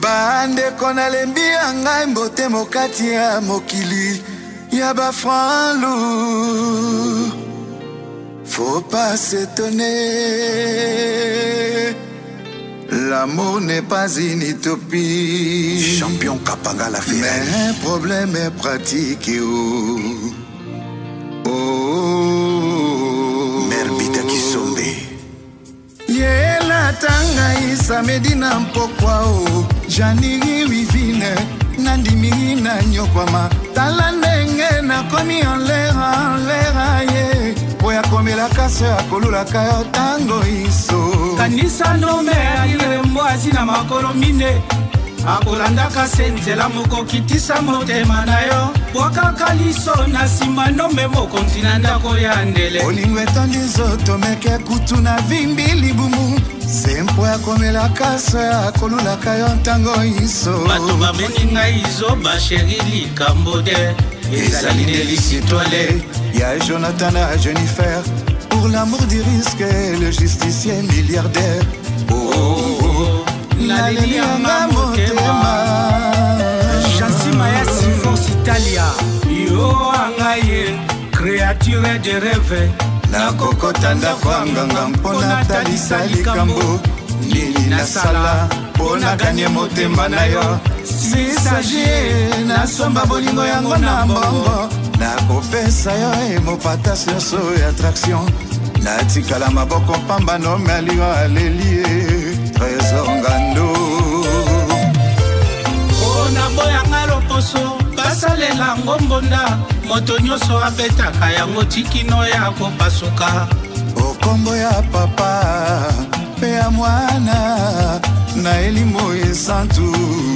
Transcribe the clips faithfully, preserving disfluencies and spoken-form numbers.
Bande kona lembi anga mbote mokati ya mokili ya ba franlou. Faut pas s'étonner, l'amour n'est pas une utopie. Champion Kapanga la fait. Mais un problème est pratique. Oh, oh. Merbita Kisombe. Yela tanga isa medina mpokwa o. Janigi wivine nandimi na nyokwama. Talandenge na komi en lera en lera ye. Oya komela kaso ya kolula kayo tango iso. Kanisa no me alire mwazi na makoro mine. Akolanda kasenzela moko kitisa motema na yo. Waka kaliso na sima no me moko ntinanda koyandele. Olingwe tondi zoto meke kutu na vimbi libumu. Sempo ya komela kaso ya kolula kayo tango iso. Bato bameninga izo ba chéri likambode. Ezali délice toilette. Y'a Jonathan à Jennifer. Pour l'amour du risque, le justicier milliardaire. Oh, oh, oh. La Liliana Motema. Chansi Maya Sifos Italia. Yo angaye, créature de rêve. Na kokotanda kwa nganga mpona talisa likambo. Nini na sala, pona ganye motema na yo. Si s'agit, na somba bolingo yango na mbongo. Na kopesa yo e mopata sioso e attraction. Na tikala maboko pamba no me aliwa alelie. Trésor ngando. Ona boya ngalo poso, basalela ngombonda. Moto nyoso abetaka yango tikino ya kopasuka. Okombo ya papa, pe ya mwana. Na elimo e santu,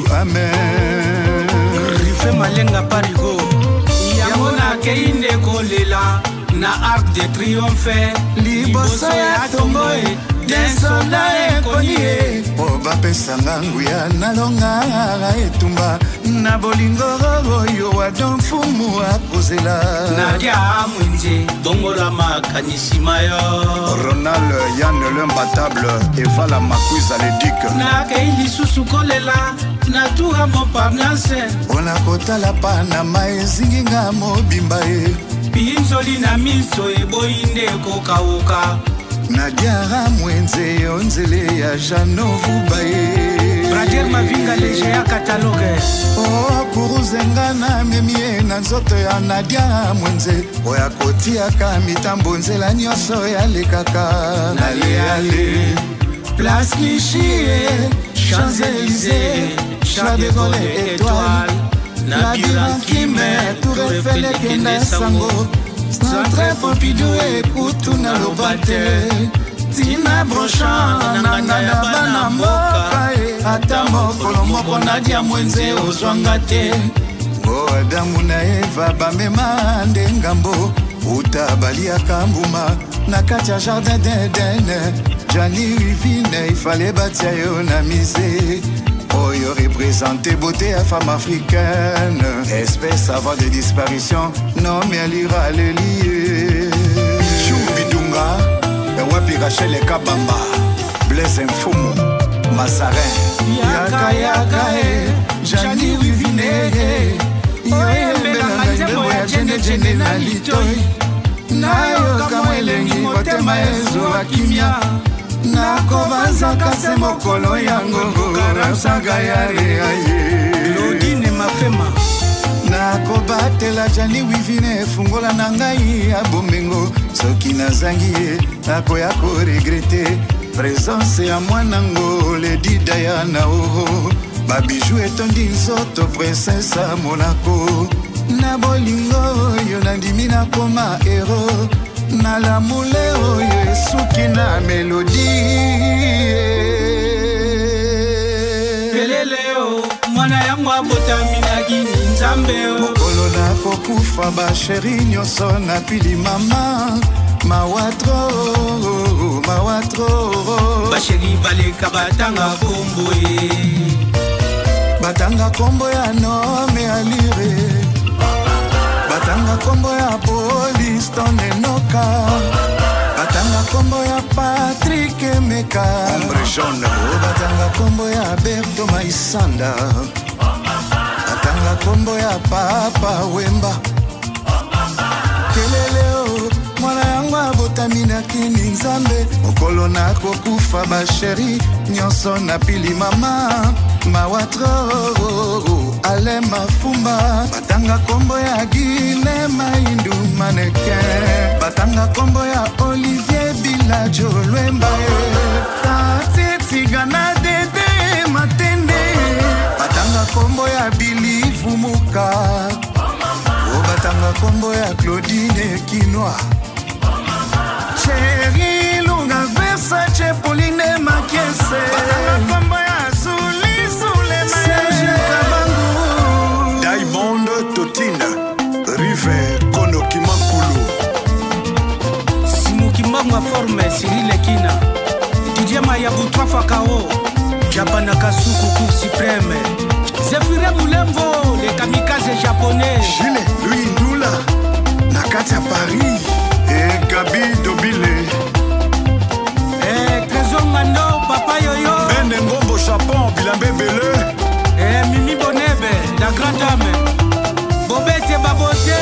amen. Rife malenga parigo. Yango na keinde kolela. Na arc de triomphe. Liboso ya tomboe. Den soldat inconnu. Oba pesa ngangu ya nalonga etumba. Na bolingo oyo wa don fumu akozela. Nadia Mwenze, bongola makanisi mayo. Ronald Yann l'imbattable, Eva la makuiza le duc. Na keili susu kolela, na tuga moparnase. Ona kotala Panama ezingi nga mobimba e. Pinzoli na miso eboinde kokauka. Nadia Mwenze onzele ya Jano Vubaye. Brader Mavinga léger ya catalogue. Oh kuruzenga na memie na nzoto ya Nadia Mwenze. Oya kotiaka mitambo nzela nyonso ya lekaka. Nale ale Place Clichy, Champs-Élysées, Charles de Gaulle étoile. Labyrinthe Kime, Tour Eiffel ekenda sango. Centre Pompidou ekutu na lobate. Tina Brochant na na bana mboka. Ata mokolo moko Nadia Mwenze ozwanga te. Ngo Adamu na Eva bamema ndengambo. Uta baliaka mbuma na kati ya jardin d'Eden. Jani Wivine ifale batia yo na misé. Oyo représente beauté à femme africaine. Espèce avant de disparition. Non mais elle ira le lier. Choubidunga, Wapi Rachel et Kabamba, Blaise Mfumu, Massarin. Yaka yaka e, Jani Wivine. Yoye mbelanga njemo ya jene jene na litoi. Nayo kama elengi motema ezo akimia. Nakobanza kase mokolo yango karamsaga yare aye. Lodine mafema. Nakobatela Jani Wivine fungola na ngai ya bomengo. Soki nazangi ye nakoya koregrete. Présence ya mwanango Lady Diana oh. Babijou etondi nzoto princesse à Monaco. Na bolingo yo nandimi na koma hero. Na la moule oyo esuki na melodie. Peleleo, mwana yangu abotami na gini nzambeo. Mokolo na kokufa ba chéri nyonso na pili mama. Mawatro, mawatro. Ba chéri baleka batanga kombo e. Batanga kombo ya nome alire. Batanga kombo ya police tonenoka. Batanga kombo ya Patrick Emeka Ombre jaune batanga kombo ya Berto Maisanda batanga kombo ya Papa Wemba keleleo mwana yango abotami na kini nzambe mokolo nakokufa basheri nyonso na pili mama mawatro ale mafumba batanga kombo ya Gile Maindu mannequin batanga kombo ya Olivier Bilajo Lwemba Tigana Dede Matende batanga kombo ya Billy Fumuka o batanga kombo ya Claudine Kinoa Chéri Lunga Versace Pauline Makiese batanga kombo ya Zuli Zulema Serge Kabangu Diamond Totina Rive Kono Kimankulu Simu Kimangwa Forme Cyril Ekina Didier Mayaboutwa Fakao Japana Kasuku Cour suprême Zefire Moulembo les kamikazes japonais Gilles Louis Ndula Nakati à Paris et Gabi Dobile Eh Trésor Mando Papa Yoyo Ben Ngombo Japon Bilambe Bele Eh Mimi Bonebe la grande dame Bobete Babote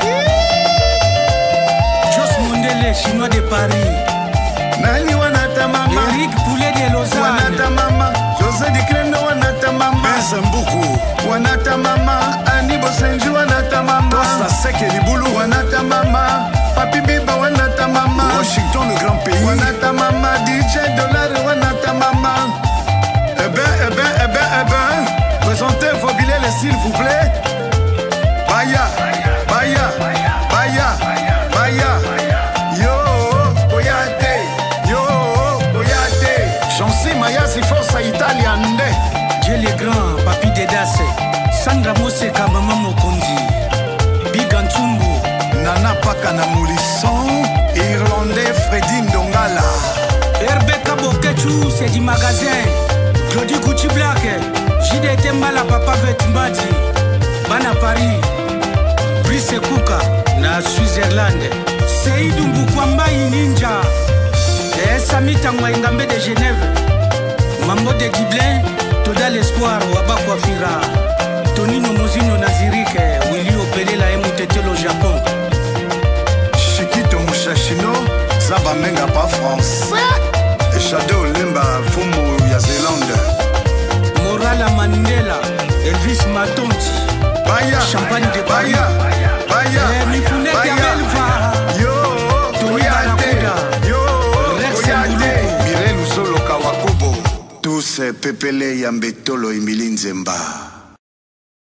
Jos Mundele Chinois de Paris Nani wanata mama Eric Poulet de Lausanne wanata mama José Di Creno wanata mama Bensembuku wanata mama Ani Bosenji wanata mama Costa Seke Libulu wanata mama Papi Biba wanata mama Washington le grand pays wanata mama D J Dollar wanata mama Eh ben, eh ben, eh ben, eh ben Présentez vos billets s'il vous plaît Baya, Baya, Baya, Baya Yo, Koyate, yo, Koyate Chancy Mayasi Forza Italiande Dieu le grand, Papi Dedase Sandra Moseka, Maman Mokondi Big Antumbu Nana Paka na Moulisson Irlandais Freddy Ndongala Rebecca Bokechu, c'est du magasin Claudie Gucci Black J D Tembala, Papa Vetmbadi Bana Paris Brice Kuka na Switzerland Seydou Mbukwambai Ninja Et Samita Mwaingambe de Genève Mambo de Dublin Toda l'espoir Waba Kwafira Tonino Mozino Nazirike Willy Opelela et Moutetelo Japon Chiquito Mouchachino Saba Menga pas France et Shadow Lemba Fumu ya Zélande Morala Mandela Elvis Matonti Baya, Champagne de Paris Baya, Baya, Eh, Mifunete Baya. Amelva Yo, Tony Koyate, Barakuda. yo, Rex Koyate Mbuluku. Mirelu Solo Kawakubo tous Pepele Yambetolo Emili Nzemba